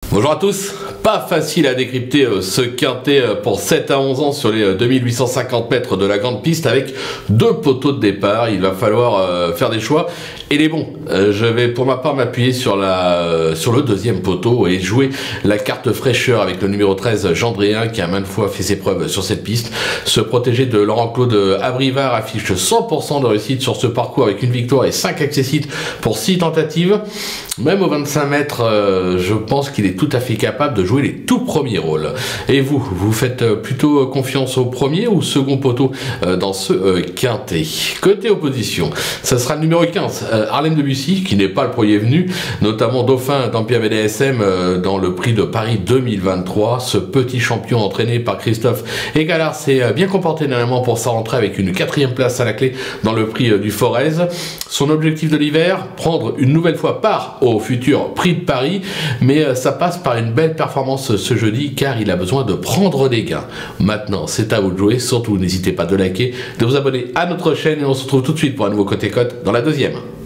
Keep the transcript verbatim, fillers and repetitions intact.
Bonjour à tous, pas facile à décrypter euh, ce quintet euh, pour sept à onze ans sur les euh, deux mille huit cent cinquante mètres de la grande piste avec deux poteaux de départ. Il va falloir euh, faire des choix et les bons. Euh, je vais pour ma part m'appuyer sur, la, euh, sur le deuxième poteau et jouer la carte fraîcheur avec le numéro treize Gendréen qui a maintes fois fait ses preuves sur cette piste. Se protéger de Laurent-Claude Abrivard affiche cent pour cent de réussite sur ce parcours avec une victoire et cinq accessites pour six tentatives. Même au vingt-cinq mètres, euh, je pense qu'il est tout à fait capable de jouer les tout premiers rôles. Et vous, vous faites plutôt confiance au premier ou second poteau euh, dans ce euh, quintet? Côté opposition, ça sera le numéro quinze, euh, Harlem Debussy, qui n'est pas le premier venu, notamment dauphin d'Empire B D S M euh, dans le prix de Paris deux mille vingt-trois. Ce petit champion entraîné par Christophe Egalard s'est euh, bien comporté dernièrement pour sa rentrée avec une quatrième place à la clé dans le prix euh, du Forez. Son objectif de l'hiver, prendre une nouvelle fois part au futur prix de Paris, mais euh, ça passe par une belle performance ce jeudi car il a besoin de prendre des gains. Maintenant, c'est à vous de jouer, surtout n'hésitez pas de liker, de vous abonner à notre chaîne et on se retrouve tout de suite pour un nouveau Côté Cote dans la deuxième.